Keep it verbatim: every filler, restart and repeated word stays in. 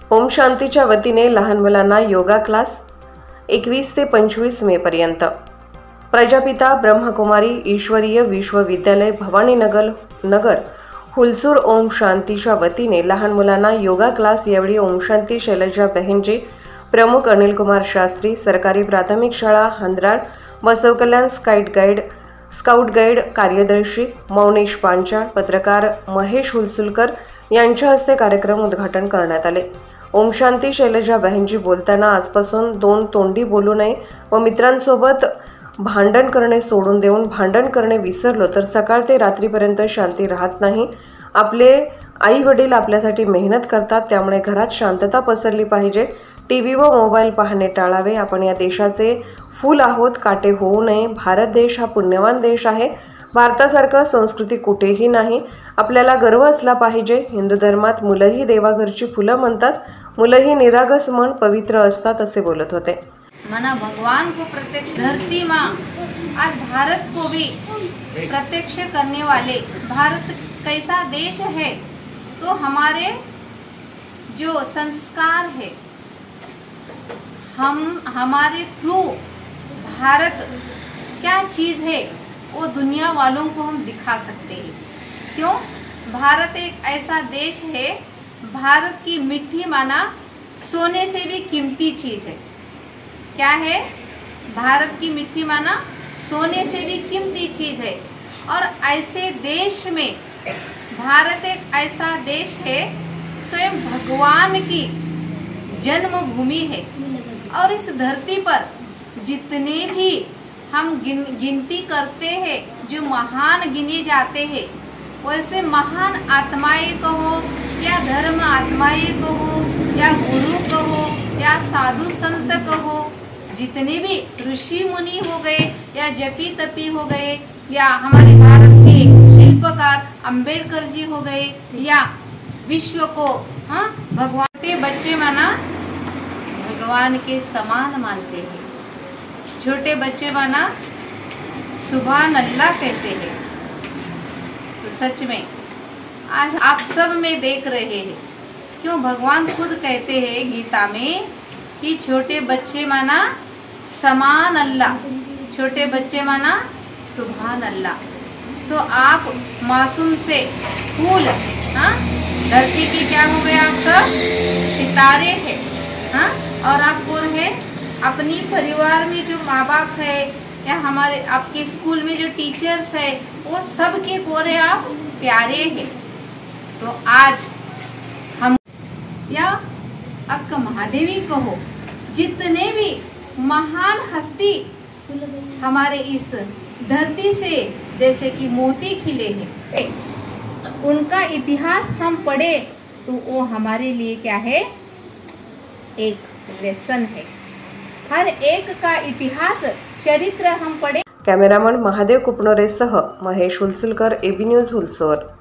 ओम शांतीच्या वतीने लहान मुलांना योगा क्लास एकवीस ते पंचवीस मे पर्यंत। प्रजापिता ब्रह्मकुमारी ईश्वरीय विश्वविद्यालय भवानीनगर नगर हुलसूर ओम शांतीच्या वतीने लहान मुलांना योगा क्लास। यावेळी ओम शांती शैलजा बहनजी, प्रमुख अनिल कुमार शास्त्री, सरकारी प्राथमिक शाळा Handral, Basava Kalyan scout guide scout guide कार्यदर्शी मौनेश पांचाळ, पत्रकार महेश हुलसुलकर यांच्या हस्ते कार्यक्रम उद्घाटन करण्यात आले। ओम शांती शैलजा बहनजी बोलताना आजपासून दोन तोंडी बोलू नये व मित्रांसोबत भांडण करणे सोडून देऊन भांडण करणे विसरलो तर सकाळ ते रात्रीपर्यंत शांती राहत नाही। आपले आई वडील आपल्यासाठी मेहनत करतात, त्यामुळे घरात शांतता पसरली पाहिजे। टीव्ही व मोबाईल पाहणे टाळावे। आपण या देशाचे फूल आहोत, काटे होऊ नये। भारत देश हा पुण्यवान देश आहे। भारतासारखं संस्कृती कुठेही नाही। आपल्याला गर्व असला पाहिजे। हिंदू धर्मात मुलंही देवाघरची फुलं म्हणतात, मुलंही निरागस मन पवित्र असतात असे बोलत होते। मना भगवान को प्रत्यक्ष धरती माँ आज भारत को भी प्रत्यक्ष करने वाले, भारत कैसा देश है तो हमारे जो संस्कार है हम हमारे थ्रू भारत क्या चीज़ है वो दुनिया वालों को हम दिखा सकते हैं। क्यों? भारत एक ऐसा देश है, भारत की मिट्टी माना सोने से भी कीमती चीज़ है। क्या है? भारत की मिट्टी माना सोने से भी कीमती चीज़ है। और ऐसे देश में भारत एक ऐसा देश है, स्वयं भगवान की जन्मभूमि है। और इस धरती पर जितने भी हम गिन गिनती करते हैं, जो महान गिने जाते हैं, वैसे महान आत्माएं कहो या धर्म आत्माएं कहो या गुरु कहो या साधु संत कहो, जितने भी ऋषि मुनि हो गए या जपी तपी हो गए या हमारे भारत के शिल्पकार अंबेडकर जी हो गए या विश्व को हाँ भगवान के बच्चे माना भगवान के समान मानते हैं। छोटे बच्चे माना सुभान अल्लाह कहते हैं। तो सच में आज आप सब में देख रहे हैं, क्यों भगवान खुद कहते हैं गीता में कि छोटे बच्चे माना समान अल्लाह, छोटे बच्चे माना सुभान अल्लाह। तो आप मासूम से फूल हाँ धरती की क्या हो गए, आप सब सितारे हैं हाँ। और आप कौन है? अपनी परिवार में जो माँ बाप है या हमारे आपके स्कूल में जो टीचर्स है, वो सब के कौन है? आप प्यारे हैं। तो आज हम या अक्क महादेवी कहो, जितने भी महान हस्ती हमारे इस धरती से जैसे कि मोती खिले हैं, उनका इतिहास हम पढ़े तो वो हमारे लिए क्या है? एक लेसन है। हर एक का इतिहास चरित्र हम पढ़े। कॅमेरामन महादेव कुपनोरे सह महेश हुलसुलकर, एबी न्यूज हुलसूर।